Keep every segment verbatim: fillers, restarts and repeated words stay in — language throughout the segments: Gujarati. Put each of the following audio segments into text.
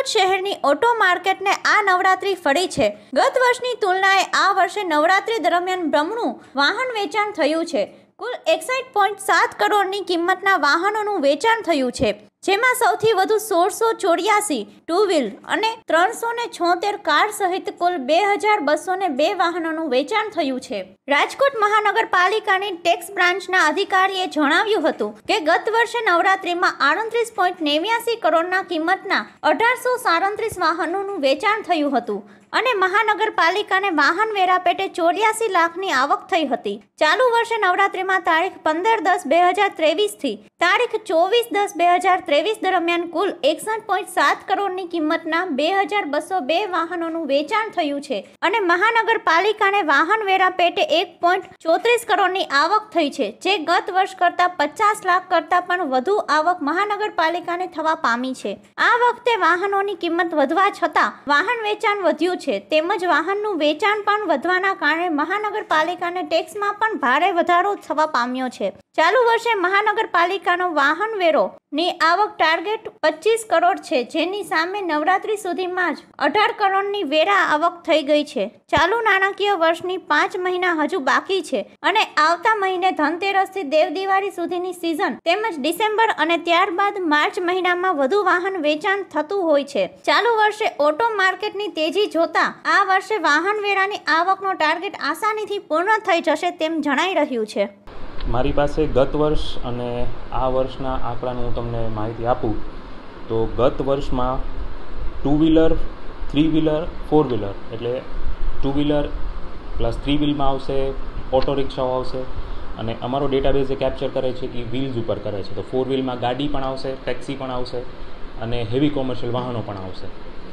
રાજકોટ શહેરની ઓટો માર્કેટને આ નવરાત્રી ફળી છે। ગત વર્ષની તુલનાએ આ વર્ષે નવરાત્રી દરમિયાન બમણું વાહન વેચાણ થયું છે। કુલ એકસઠ પોઈન્ટ સાત કરોડની કિંમતના વાહનોનું વેચાણ થયું છે, જેમાં સૌથી વધુ સોળસો ચોર્યાસી ટુ વ્હીલ અને ત્રણસો ને છોતેર કાર સહિત કુલ બે હજાર બસો ને બે વાહનોનું વેચાણ થયું છે। રાજકોટ મહાનગરપાલિકાની ટેક્સ બ્રાન્ચના અધિકારીએ જણાવ્યું હતું કે ગત વર્ષે નવરાત્રીમાં આડત્રીસ પોઈન્ટ નેવ્યાસી કરોડના કિંમતના અઢારસો સાડત્રીસ વાહનોનું વેચાણ થયું હતું અને મહાનગરપાલિકાને વાહન વેરા પેટે ચોર્યાસી લાખની આવક થઈ હતી। ચાલુ વર્ષે નવરાત્રીમાં તારીખ પંદર દસ બે હજાર ત્રેવીસ થી તારીખ ચોવીસ દસ બે હજાર ત્રેવીસ દરમિયાન કુલ એકસઠ પોઈન્ટ સાત કરોડની કિંમતના બે હજાર બસો બે વાહનોનું વેચાણ થયું છે અને મહાનગરપાલિકાને વાહન વેરા પેટે એક પોઈન્ટ ચોત્રીસ કરોડની આવક થઈ છે, જે ગત વર્ષ કરતા પચાસ લાખ કરતા પણ વધુ આવક મહાનગરપાલિકાને થવા પામી છે। આ વખતે વાહનોની કિંમત વધવા છતાં વાહન વેચાણ વધ્યું છે, તેમજ વાહનનું વેચાણ પણ વધવાના કારણે મહાનગરપાલિકાને ટેક્સમાં પણ ભારે વધારો થવા પામ્યો છે। ચાલુ વર્ષે મહાનગરપાલિકાનો વાહન વેરો ની આવક ટાર્ગેટ પચીસ કરોડ છે, જેની સામે નવરાત્રી સુધીમાં જ અઢાર કરોડની વેરા આવક થઈ ગઈ છે। ચાલુ નાણાકીય વર્ષની પાંચ મહિના હજુ બાકી છે અને આવતા મહિને ધનતેરસથી દેવ દિવાળી સુધીની સિઝન તેમજ ડિસેમ્બર અને ત્યારબાદ માર્ચ મહિનામાં વધુ વાહન વેચાણ થતું હોય છે। ચાલુ વર્ષે ઓટો માર્કેટની તેજી જોતા આ વર્ષે વાહન વેરાની આવકનો ટાર્ગેટ આસાનીથી પૂર્ણ થઈ જશે તેમ જણાઈ રહ્યું છે। મારી પાસે ગત વર્ષ અને આ વર્ષના આંકડાનું હું તમને માહિતી આપું તો ગત વર્ષમાં two wheeler, three wheeler, four wheeler એટલે ટુ વ્હીલર પ્લસ થ્રી વ્હીલમાં આવશે, ઓટો રિક્ષાઓ આવશે અને અમારો ડેટાબેઝ એ કેપ્ચર કરે છે કે વ્હીલ્સ ઉપર કરે છે, તો ફોર વ્હીલમાં ગાડી પણ આવશે, ટેક્સી પણ આવશે અને હેવી કોમર્શિયલ વાહનો પણ આવશે।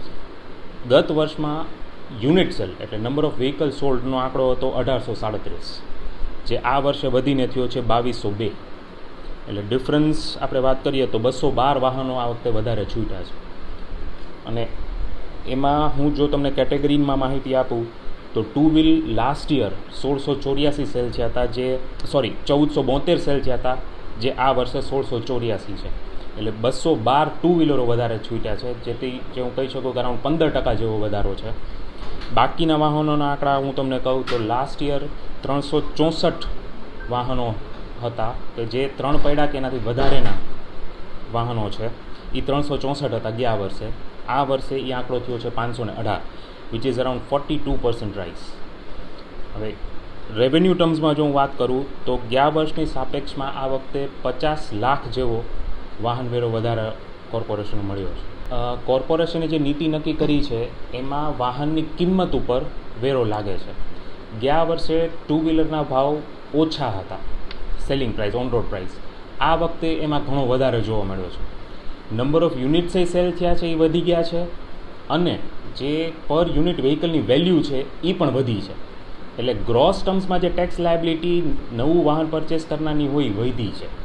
ગત વર્ષમાં યુનિટ સેલ એટલે નંબર ઓફ વ્હીકલ સોલ્ડનો આંકડો હતો અઢારસો સાડત્રીસ, જે આ વર્ષે વધીને થયો છે બાવીસો બે, એટલે ડિફરન્સ આપણે વાત કરીએ તો બસો બાર વાહનો આ વખતે વધારે છૂટ્યા છે। અને એમાં હું જો તમને કેટેગરીમાં માહિતી આપું તો ટુ વ્હીલ લાસ્ટ યર સોળસો ચોર્યાસી સેલ થયા હતા, જે સોરી ચૌદસો બોતેર સેલ થયા હતા, જે આ વર્ષે સોળસો ચોર્યાસી છે, એટલે બસો બાર ટુ વ્હીલરો વધારે છૂટ્યા છે, જેથી જે હું કહી શકું કે અરાઉન્ડ પંદર ટકા જેવો વધારો છે। બાકીના વાહનોના આંકડા હું તમને કહું તો લાસ્ટ યર ત્રણસો ચોસઠ વાહનો હતા કે જે ત્રણ પૈડા કે એનાથી વધારેના વાહનો છે, એ ત્રણસો ચોસઠ હતા ગયા વર્ષે। આ વર્ષે એ આંકડો થયો છે પાંચસો ને અઢાર, which is around forty two percent rise. હવે રેવન્યુ ટર્મ્સમાં જો હું વાત કરું તો ગયા વર્ષની સાપેક્ષમાં આ વખતે પચાસ લાખ જેવો વાહન વેરો વધારે કોર્પોરેશનને મળ્યો છે। કોર્પોરેશને જે નીતિ નક્કી કરી છે એમાં વાહનની કિંમત ઉપર વેરો લાગે છે। ગયા વર્ષે ટુ વ્હીલરના ભાવ ઓછા હતા, selling price, on road price, આ વખતે એમાં ઘણો વધારે જોવા મળ્યો છે। નંબર ઓફ યુનિટ્સ એ સેલ થયા છે એ વધી ગયા છે અને જે પર યુનિટ વ્હીકલની વેલ્યુ છે એ પણ વધી છે, એટલે ગ્રોસ ટર્મ્સમાં જે ટેક્સ લાયબિલિટી નવું વાહન પરચેસ કરનારની હોય વધી છે।